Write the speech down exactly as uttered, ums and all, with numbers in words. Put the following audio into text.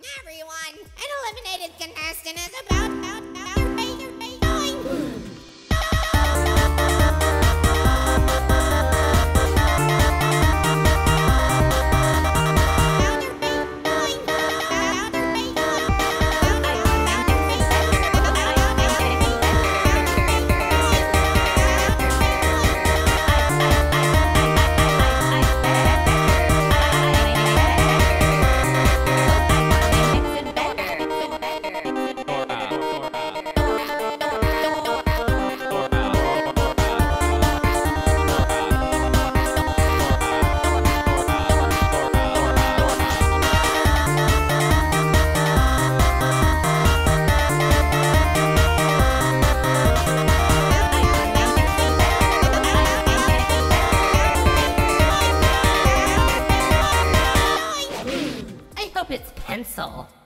Everyone, an eliminated contestant is about, about, about to raise your Rejoin. I hope it's pencil.